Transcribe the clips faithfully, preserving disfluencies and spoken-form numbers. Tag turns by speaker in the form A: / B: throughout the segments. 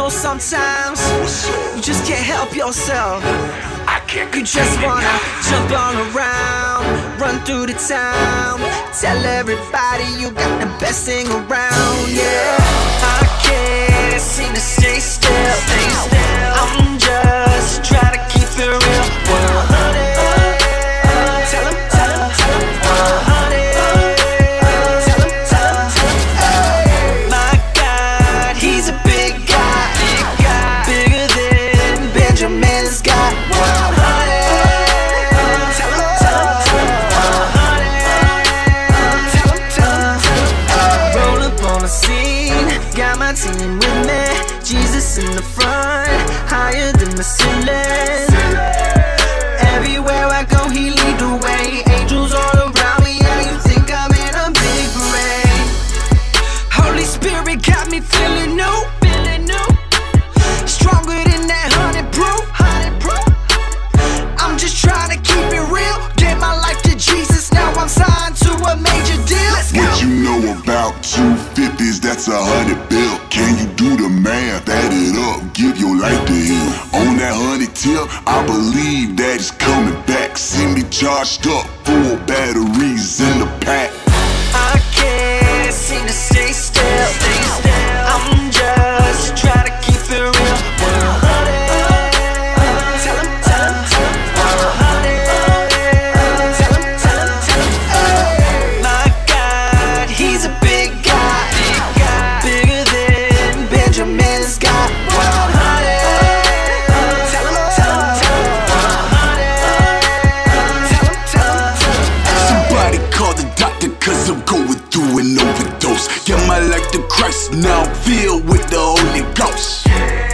A: know sometimes you just can't help yourself.
B: I can't
A: You just wanna jump all around, run through the town, tell everybody you got the best thing around. Yeah, I can't seem to stay still. I'm just trying to keep it real. one hundred. Tell 'em, tell 'em, tell 'em. one hundred. Tell 'em, tell 'em, tell 'em. Hey. My God, he's a big guy, big guy, bigger than Benjamin's got. one hundred. Tell 'em, tell 'em, tell 'em. one hundred. Tell 'em, tell 'em, tell 'em. Hey. Roll up on the scene, got my team with me. Jesus in the front, higher than the ceiling. Everywhere I go, he lead the way. Angels all around me, yeah, you think I'm in a big parade. Holy Spirit got me feeling new, feeling new. Stronger than that hundred proof, hundred proof. I'm just trying to keep it real. Gave my life to Jesus, now I'm signed to a major deal. Let's go.
C: What you know about two fifties, that's a hundred bill. Can you do the math, add it up, give your life to him? On that hundred tip, I believe that it's coming back. See me charged up, full batteries in the pack.
A: I can't seem to stay still. I'm just trying to keep it real. one hundred. Tell 'em, tell 'em, tell 'em. one hundred. Tell 'em, tell 'em, tell 'em. Hey. My God, he's a big guy, big guy, bigger than Benjamin's got. one hundred. Tell 'em, tell 'em, tell 'em. one hundred. Tell 'em, tell 'em, tell 'em.
B: Somebody call the doctor, cause I'm going through an overdose. Give my life to Christ, now I'm filled with the Holy Ghost.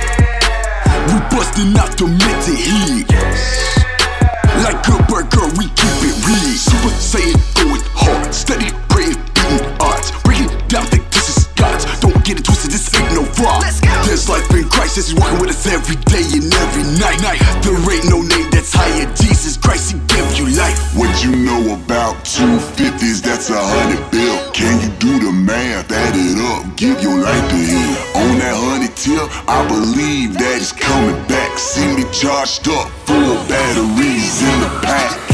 B: We busting out the mental heat. Like a burger, we keep it real. Super Saiyan going hard, steady praying, beating odds. Breaking down, think this is God's. Don't get it twisted, this ain't no fraud.
A: Let's go.
B: There's life in Christ, He's walking with us every day and every night. There ain't no name that's higher, Jesus Christ, He give you life.
C: What you know about two fifties, that's a hundred bill. Can you do the math, add it up, give your life to him? On that hundred tip, I believe that it's coming back. See me charged up, full batteries in the pack.